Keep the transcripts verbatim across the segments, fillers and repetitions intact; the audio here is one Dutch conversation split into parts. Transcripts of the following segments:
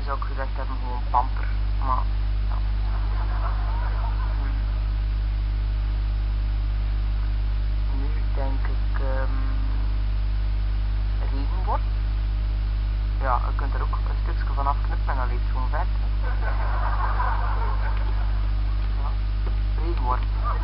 zou ik gezegd hebben gewoon pamper. Maar ja. Nu denk ik um, regenworm. Ja, je kunt er ook een stukje van afknippen en dan leeft het gewoon verder. Ja, regenworm.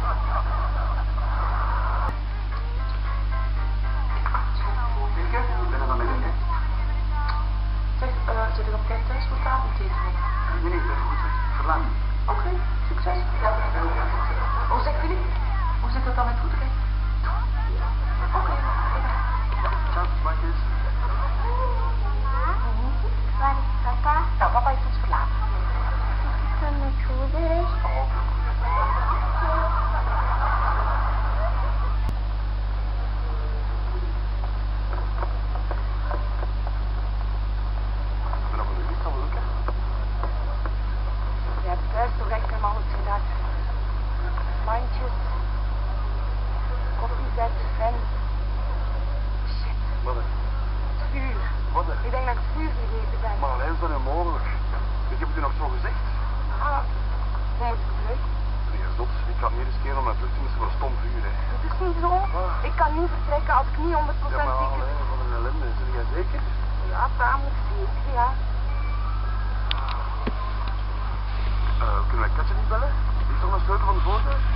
Wilke, ik ben er dan met in, hè? Zeg, uh, zit ik op tijd thuis voor het avondeten? Nee, nee, dat is goed. Verlang. Oké, okay, succes. Ja. Oh, zeg Filip, hoe zit dat dan met goedheid? Oké. Okay. Ciao, smakjes. Waar is papa? Nou, papa heeft ons verlaten. Dan met moeder is. Oh. Ik ben nog een uur, kan wel lukken. Je hebt thuis toch echt helemaal goed gedaan. Mandjes, koffiezet en... Shit, Wat is? het vuur. Wat is? Ik denk dat ik het vuur vergeten ben. Maar alleen is dat niet mogelijk. Ik heb het u nog zo gezegd. Ah, hoe moet ik het leuk? Nee, zot. Ik kan niet riskeren om naar terug te missen voor een stom vuur, hè. Het is niet zo. Ah. Ik kan niet vertrekken als ik niet honderd Ja, procent maar zeker ben. alleen, wat een ellende. Zijn jij zeker? Ja, tamelijk zeker, ja. Uh, kunnen wij Katja niet bellen? Die is toch een sleutel van de voordeur?